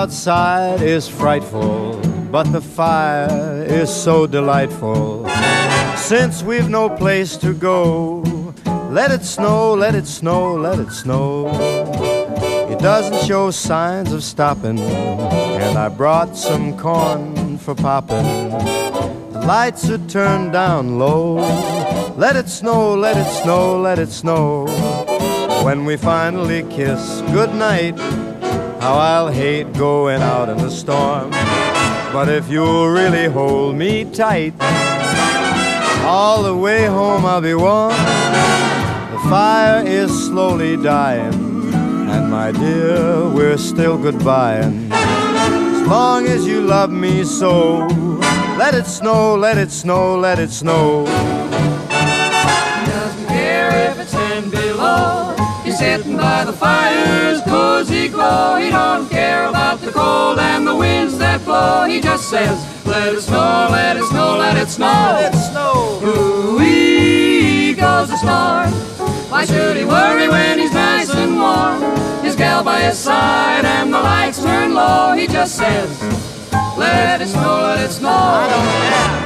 outside is frightful, but the fire is so delightful. Since we've no place to go, let it snow, let it snow, let it snow. It doesn't show signs of stopping, and I brought some corn for popping. The lights are turned down low. Let it snow, let it snow, let it snow. When we finally kiss goodnight, how I'll hate going out in the storm. But if you'll really hold me tight, all the way home I'll be warm. The fire is slowly dying, and my dear, we're still goodbying. As long as you love me so, let it snow, let it snow, let it snow. He doesn't care if it's 10 below. He's sitting by the fire's cozy glow. He don't care about the cold and the winds that blow. He just says, let it snow, let it snow, let it snow. Let it snow. Ooh-wee goes the storm. Why should he worry when he's nice and warm? His gal by his side and the lights turn low. He just says, let it snow, let it snow. I don't care.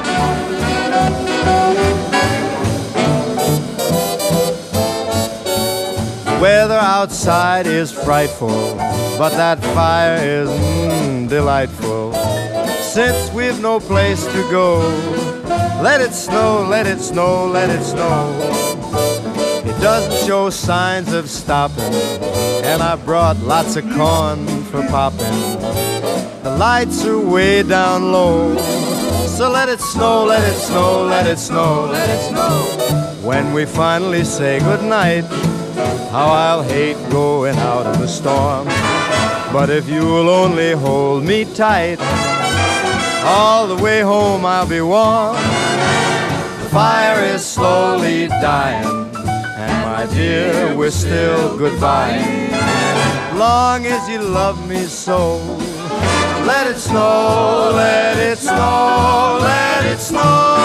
The weather outside is frightful, but that fire is delightful. Since we've no place to go, let it snow, let it snow, let it snow. It doesn't show signs of stopping, and I brought lots of corn for popping. The lights are way down low, so let it snow, let it snow, let it snow, let it snow. When we finally say goodnight, how I'll hate going out in the storm. But if you'll only hold me tight, all the way home I'll be warm. The fire is slowly dying, and my dear, we're still goodbying. Long as you love me so, let it snow, let it snow, let it snow.